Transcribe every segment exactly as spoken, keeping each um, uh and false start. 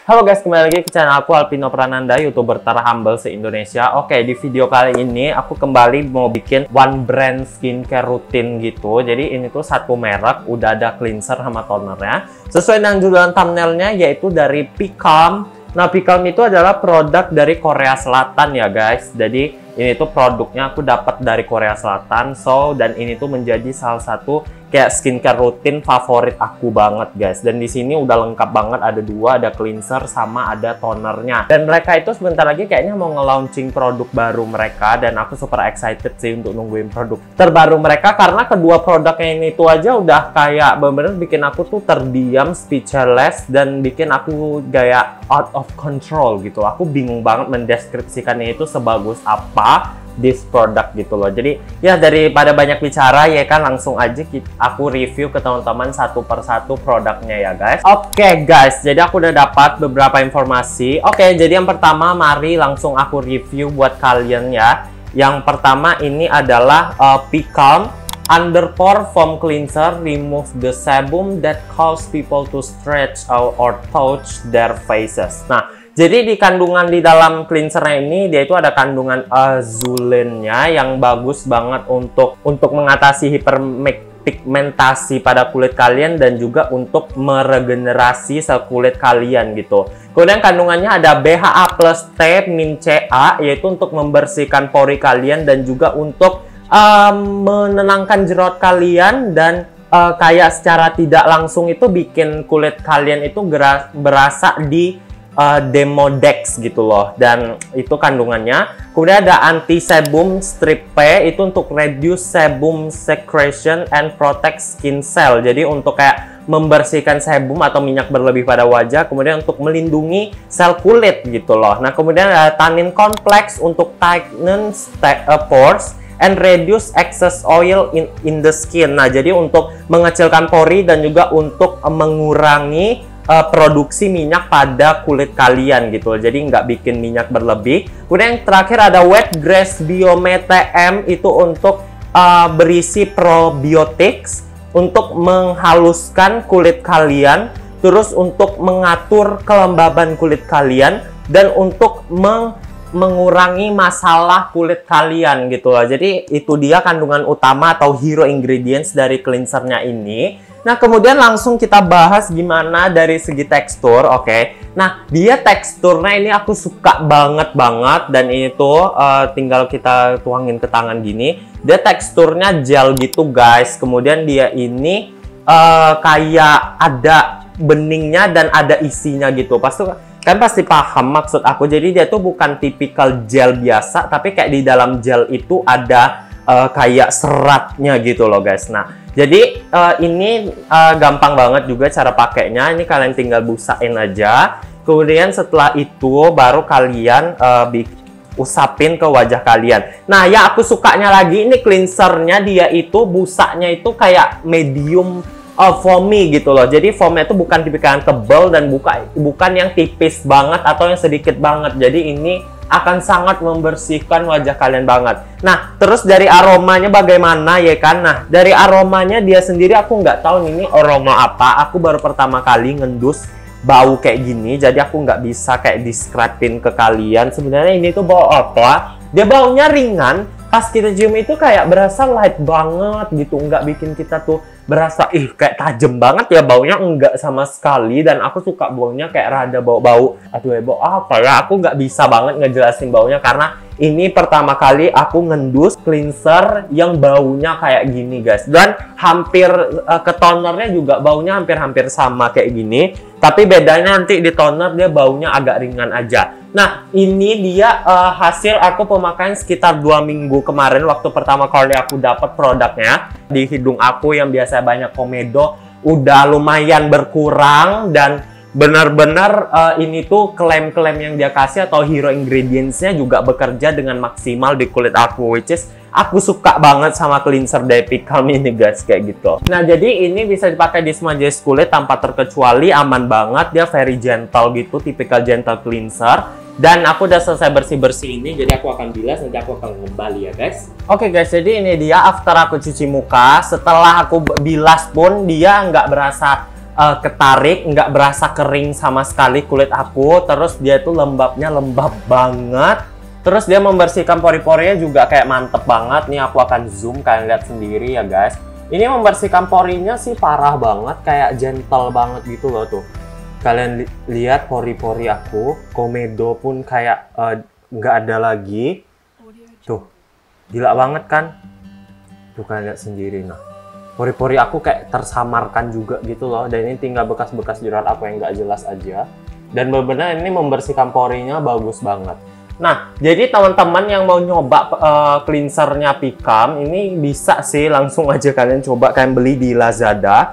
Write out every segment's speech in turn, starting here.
Halo guys, kembali lagi ke channel aku Alpino Prananda, youtuber terhumble se-Indonesia. Oke, di video kali ini aku kembali mau bikin one brand skincare rutin gitu. Jadi ini tuh satu merek, udah ada cleanser sama tonernya. Sesuai dengan judul thumbnailnya, yaitu dari Picalm. Nah, Picalm itu adalah produk dari Korea Selatan ya guys. Jadi ini tuh produknya aku dapat dari Korea Selatan. So, dan ini tuh menjadi salah satu kayak skincare rutin favorit aku banget guys. Dan di sini udah lengkap banget, ada dua, ada cleanser sama ada tonernya. Dan mereka itu sebentar lagi kayaknya mau nge-launching produk baru mereka, dan aku super excited sih untuk nungguin produk terbaru mereka, karena kedua produknya ini tuh aja udah kayak bener-bener bikin aku tuh terdiam, speechless, dan bikin aku kayak out of control gitu. Aku bingung banget mendeskripsikannya itu sebagus apa this product gitu loh. Jadi ya daripada banyak bicara ya kan, langsung aja kita, aku review ke teman-teman satu persatu produknya ya guys. Oke okay, guys, jadi aku udah dapat beberapa informasi. Oke, okay, jadi yang pertama mari langsung aku review buat kalian ya. Yang pertama ini adalah uh, Picalm Underpore Foam Cleanser, remove the sebum that cause people to stretch or, or touch their faces. Nah, jadi di kandungan di dalam cleansernya ini, dia itu ada kandungan azulennya yang bagus banget untuk untuk mengatasi hiperpigmentasi pada kulit kalian dan juga untuk meregenerasi sel kulit kalian gitu. Kemudian kandungannya ada B H A plus T min C A, yaitu untuk membersihkan pori kalian dan juga untuk um, menenangkan jerawat kalian, dan uh, kayak secara tidak langsung itu bikin kulit kalian itu berasa di Uh, Demodex gitu loh, dan itu kandungannya. Kemudian ada anti sebum strip P, itu untuk reduce sebum secretion and protect skin cell. Jadi untuk kayak membersihkan sebum atau minyak berlebih pada wajah, kemudian untuk melindungi sel kulit gitu loh. Nah, kemudian ada tannin complex untuk tighten uh, pores and reduce excess oil in, in the skin. Nah, jadi untuk mengecilkan pori dan juga untuk uh, mengurangi Uh, produksi minyak pada kulit kalian gitu, jadi nggak bikin minyak berlebih. Kemudian yang terakhir ada Wet Grass Biome T M, itu untuk uh, berisi probiotics untuk menghaluskan kulit kalian, terus untuk mengatur kelembaban kulit kalian, dan untuk meng mengurangi masalah kulit kalian gitu loh. Jadi itu dia kandungan utama atau hero ingredients dari cleansernya ini. Nah, kemudian langsung kita bahas gimana dari segi tekstur. Oke, okay. Nah, dia teksturnya ini aku suka banget banget, dan ini tuh uh, tinggal kita tuangin ke tangan gini. Dia teksturnya gel gitu guys. Kemudian dia ini uh, kayak ada beningnya dan ada isinya gitu. Pasti kan pasti paham maksud aku. Jadi dia tuh bukan tipikal gel biasa, tapi kayak di dalam gel itu ada uh, kayak seratnya gitu loh guys. Nah, jadi uh, ini uh, gampang banget juga cara pakainya. Ini kalian tinggal busain aja. Kemudian setelah itu baru kalian uh, usapin ke wajah kalian. Nah, ya aku sukanya lagi ini cleansernya, dia itu busanya itu kayak medium uh, foamy gitu loh. Jadi foamnya itu bukan tipikal yang tebal dan buka, bukan yang tipis banget atau yang sedikit banget. Jadi ini akan sangat membersihkan wajah kalian banget. Nah, terus dari aromanya bagaimana ya kan? Nah, dari aromanya dia sendiri aku nggak tahu ini aroma apa. Aku baru pertama kali ngendus bau kayak gini, jadi aku nggak bisa kayak describe-in ke kalian. Sebenarnya ini tuh bau apa? Dia baunya ringan. Pas kita cium itu kayak berasa light banget gitu, nggak bikin kita tuh berasa ih kayak tajem banget ya baunya, enggak sama sekali. Dan aku suka baunya kayak rada bau-bau, aduh ya bau apa ya, aku nggak bisa banget ngejelasin baunya karena ini pertama kali aku ngendus cleanser yang baunya kayak gini guys. Dan hampir uh, ke tonernya juga baunya hampir-hampir sama kayak gini, tapi bedanya nanti di toner dia baunya agak ringan aja. Nah, ini dia uh, hasil aku pemakaian sekitar dua minggu kemarin waktu pertama kali aku dapat produknya. Di hidung aku yang biasa banyak komedo udah lumayan berkurang, dan benar-benar uh, ini tuh klaim-klaim yang dia kasih atau hero ingredients-nya juga bekerja dengan maksimal di kulit aku, which is aku suka banget sama cleanser dari Picalm ini guys, kayak gitu. Nah, jadi ini bisa dipakai di semua jenis kulit tanpa terkecuali, aman banget, dia very gentle gitu, tipikal gentle cleanser. Dan aku udah selesai bersih-bersih ini, jadi aku akan bilas, nanti aku akan kembali ya guys. Oke okay guys, jadi ini dia after aku cuci muka. Setelah aku bilas pun dia nggak berasa uh, ketarik, nggak berasa kering sama sekali kulit aku. Terus dia tuh lembabnya lembab banget. Terus dia membersihkan pori-porinya juga kayak mantep banget. Nih aku akan zoom, kalian lihat sendiri ya guys. Ini membersihkan porinya sih parah banget, kayak gentle banget gitu loh tuh. Kalian li lihat pori-pori aku, komedo pun kayak nggak uh, ada lagi. Tuh, gila banget kan? Tuh kalian lihat sendiri nah. Pori-pori aku kayak tersamarkan juga gitu loh. Dan ini tinggal bekas-bekas jerat aku yang nggak jelas aja. Dan benar-benar ini membersihkan porinya bagus banget. Nah, jadi teman-teman yang mau nyoba uh, cleansernya Picam ini bisa sih langsung aja kalian coba, kalian beli di Lazada.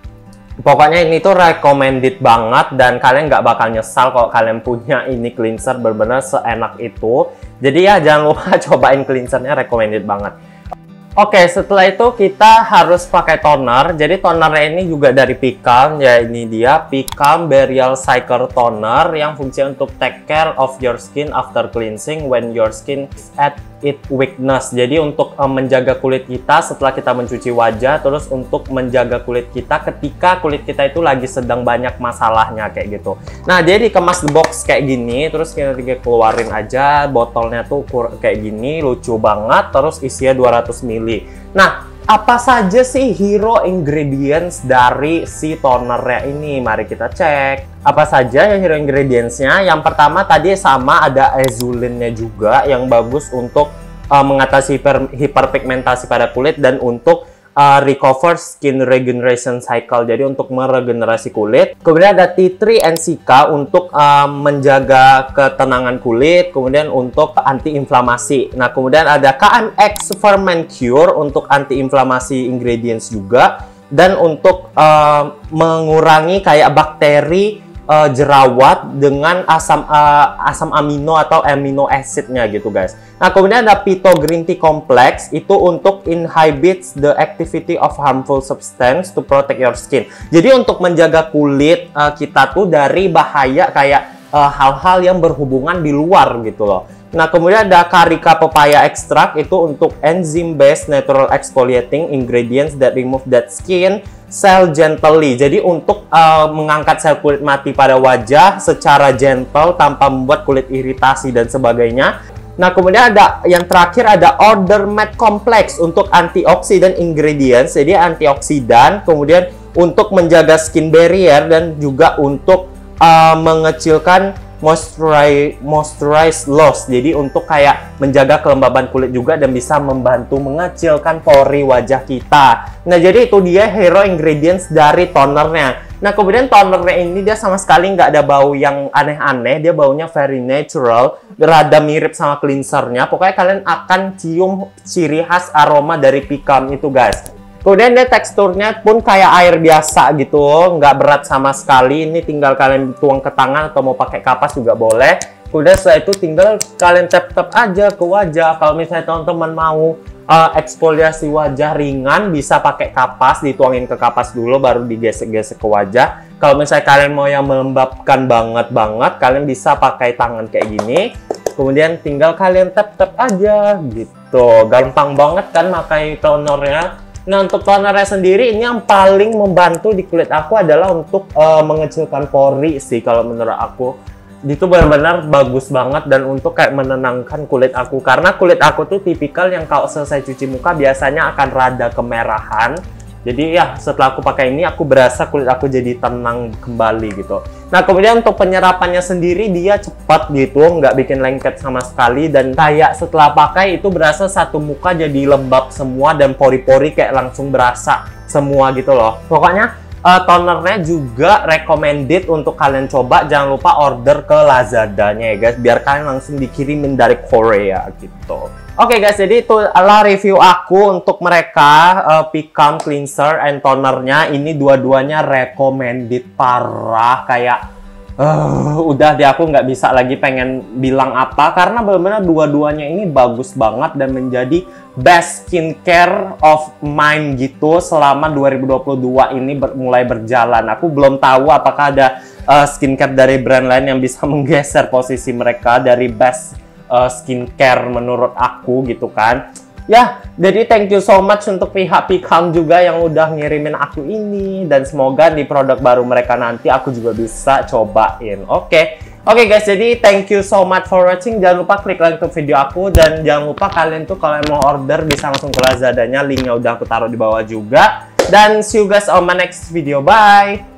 Pokoknya ini tuh recommended banget dan kalian nggak bakal nyesal kalau kalian punya ini cleanser, benar-benar seenak itu. Jadi ya jangan lupa cobain cleansernya, recommended banget. Oke, setelah itu kita harus pakai toner. Jadi tonernya ini juga dari Picam, ya ini dia Picam Burial Cycle Toner yang fungsinya untuk take care of your skin after cleansing when your skin is at its weakness. Jadi untuk um, menjaga kulit kita setelah kita mencuci wajah, terus untuk menjaga kulit kita ketika kulit kita itu lagi sedang banyak masalahnya kayak gitu. Nah, dia dikemas di box kayak gini, terus kita tinggal keluarin aja, botolnya tuh kayak gini, lucu banget, terus isinya dua ratus mililiter. Nah, apa saja sih hero ingredients dari si tonernya ini? Mari kita cek. Apa saja yang hero ingredientsnya? Yang pertama tadi sama ada ezulinnya juga yang bagus untuk uh, mengatasi hiper, hiperpigmentasi pada kulit dan untuk uh, recover skin regeneration cycle. Jadi untuk meregenerasi kulit. Kemudian ada tea tree and cica untuk uh, menjaga ketenangan kulit. Kemudian untuk anti-inflamasi. Nah, kemudian ada K M X Ferment Cure untuk anti-inflamasi ingredients juga. Dan untuk uh, mengurangi kayak bakteri Uh, jerawat dengan asam uh, asam amino atau amino acidnya gitu guys. Nah, kemudian ada Phyto Green Tea Complex itu untuk inhibits the activity of harmful substance to protect your skin. Jadi untuk menjaga kulit uh, kita tuh dari bahaya kayak hal-hal uh, yang berhubungan di luar gitu loh. Nah, kemudian ada Carica Papaya Extract itu untuk enzyme based natural exfoliating ingredients that remove dead skin cell gently. Jadi untuk uh, mengangkat sel kulit mati pada wajah secara gentle tanpa membuat kulit iritasi dan sebagainya. Nah, kemudian ada yang terakhir ada Order Matte Complex untuk antioksidan ingredients. Jadi antioksidan, kemudian untuk menjaga skin barrier dan juga untuk uh, mengecilkan moisturize moisturize loss. Jadi untuk kayak menjaga kelembaban kulit juga dan bisa membantu mengecilkan pori wajah kita. Nah, jadi itu dia hero ingredients dari tonernya. Nah, kemudian tonernya ini dia sama sekali nggak ada bau yang aneh-aneh. Dia baunya very natural, rada mirip sama cleansernya. Pokoknya kalian akan cium ciri khas aroma dari Picam itu guys. Kemudian dia teksturnya pun kayak air biasa gitu, nggak berat sama sekali. Ini tinggal kalian tuang ke tangan atau mau pakai kapas juga boleh. Kemudian setelah itu tinggal kalian tap-tap aja ke wajah. Kalau misalnya teman-teman mau uh, eksfoliasi wajah ringan, bisa pakai kapas, dituangin ke kapas dulu baru digesek-gesek ke wajah. Kalau misalnya kalian mau yang melembabkan banget-banget, kalian bisa pakai tangan kayak gini. Kemudian tinggal kalian tap-tap aja gitu. Gampang banget kan pakai tonernya. Nah, untuk tonernya sendiri ini yang paling membantu di kulit aku adalah untuk uh, mengecilkan pori sih kalau menurut aku. Itu benar-benar bagus banget dan untuk kayak menenangkan kulit aku. Karena kulit aku tuh tipikal yang kalau selesai cuci muka biasanya akan rada kemerahan. Jadi ya setelah aku pakai ini aku berasa kulit aku jadi tenang kembali gitu. Nah, kemudian untuk penyerapannya sendiri dia cepat gitu, nggak bikin lengket sama sekali. Dan kayak setelah pakai itu berasa satu muka jadi lembab semua dan pori-pori kayak langsung berasa semua gitu loh. Pokoknya uh, tonernya juga recommended untuk kalian coba. Jangan lupa order ke Lazadanya ya guys, biar kalian langsung dikirimin dari Korea gitu. Oke okay guys, jadi itu adalah review aku untuk mereka uh, Picam cleanser and tonernya. Ini dua-duanya recommended parah, kayak uh, udah deh aku nggak bisa lagi pengen bilang apa karena benar-benar dua-duanya ini bagus banget dan menjadi best skincare of mine gitu selama dua ribu dua puluh dua ini ber mulai berjalan. Aku belum tahu apakah ada uh, skincare dari brand lain yang bisa menggeser posisi mereka dari best Uh, skincare menurut aku gitu kan. Ya, jadi thank you so much untuk pihak Pikam juga yang udah ngirimin aku ini. Dan semoga di produk baru mereka nanti aku juga bisa cobain. Oke. Okay. Oke okay guys, jadi thank you so much for watching. Jangan lupa klik like untuk video aku. Dan jangan lupa kalian tuh kalau mau order bisa langsung ke Lazadanya. Linknya udah aku taruh di bawah juga. Dan see you guys on my next video. Bye!